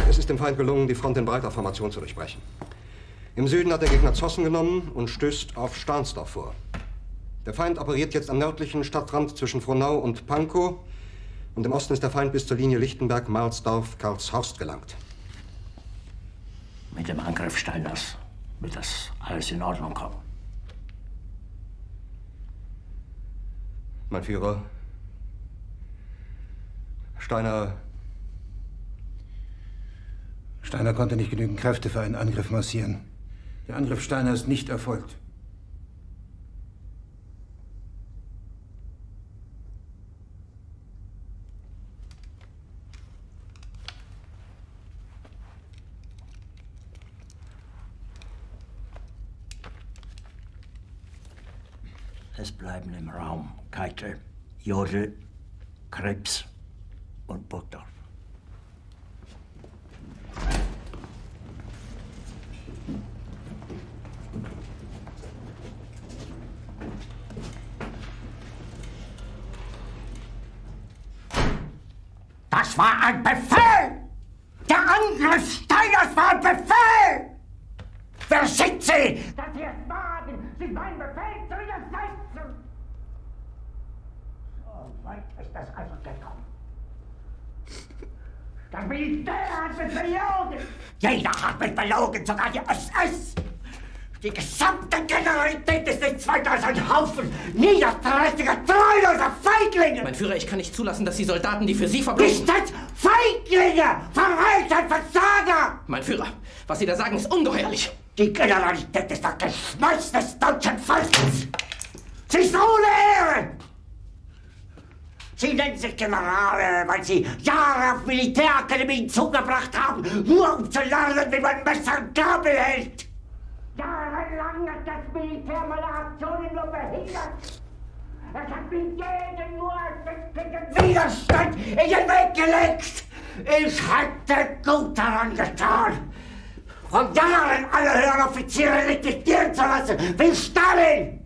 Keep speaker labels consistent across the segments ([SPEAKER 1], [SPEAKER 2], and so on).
[SPEAKER 1] Es ist dem Feind gelungen, die Front in breiter Formation zu durchbrechen. Im Süden hat der Gegner Zossen genommen und stößt auf Stahnsdorf vor. Der Feind operiert jetzt am nördlichen Stadtrand zwischen Frohnau und Pankow. Und im Osten ist der Feind bis zur Linie Lichtenberg-Marsdorf-Karlshorst gelangt.
[SPEAKER 2] Mit dem Angriff Steiners wird das alles in Ordnung kommen.
[SPEAKER 1] Mein Führer, Steiner
[SPEAKER 3] konnte nicht genügend Kräfte für einen Angriff massieren. Der Angriff Steiner ist nicht erfolgt.
[SPEAKER 2] Es bleiben im Raum Keitel, Jodl, Krebs und Burgdorf. Das war ein Befehl! Der Angriff Steiners war ein Befehl! Wer schickt Sie? Dass Sie es wagen, sich meinen Befehl zu widersetzen! So weit ist das also gekommen. Das Militär hat mich belogen! Jeder hat mich belogen, sogar die SS! Die gesamte Generalität ist nichts weiter als ein Haufen niederträchtiger, treuloser Feiglinge!
[SPEAKER 4] Mein Führer, ich kann nicht zulassen, dass die Soldaten, die für Sie verbringen...
[SPEAKER 2] Nicht als Feiglinge! Verräter, Versager!
[SPEAKER 4] Mein Führer, was Sie da sagen, ist ungeheuerlich!
[SPEAKER 2] Die Generalität ist das Geschmeiß des deutschen Volkes! Sie ist ohne Ehre! Sie nennen sich Generale, weil Sie Jahre auf Militärakademien zugebracht haben, nur um zu lernen, wie man Messer und Gabel hält! Jahrelang hat das Militär meine Aktionen nur behindert. Es hat mir jeden nur ersichtlichen Widerstand in den Weg gelegt. Ich hätte gut daran getan, von Jahren alle höheren Offiziere liquidieren zu lassen, wie Stalin.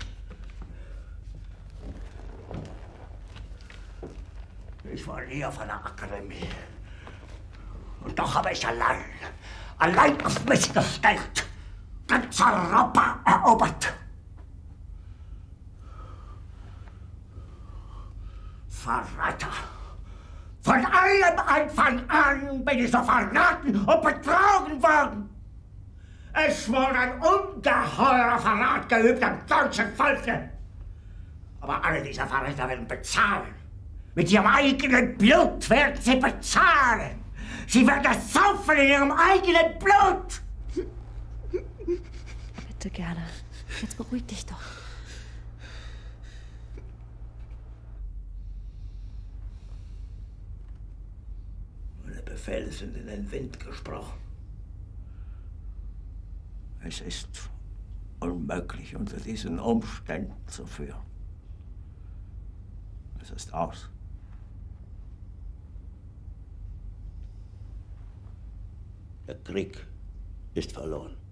[SPEAKER 2] Ich war nie auf einer Akademie. Und doch habe ich allein auf mich gestellt, ganz Europa erobert. Verräter! Von allem Anfang an bin ich so verraten und betrogen worden. Es wurde ein ungeheurer Verrat geübt am deutschen Volke. Aber alle diese Verräter werden bezahlen. Mit ihrem eigenen Blut werden sie bezahlen. Sie werden das saufen in ihrem eigenen Blut.
[SPEAKER 5] Bitte gerne. Jetzt beruhig dich doch.
[SPEAKER 2] Meine Befehle sind in den Wind gesprochen. Es ist unmöglich, unter diesen Umständen zu führen. Es ist aus. Der Krieg ist verloren.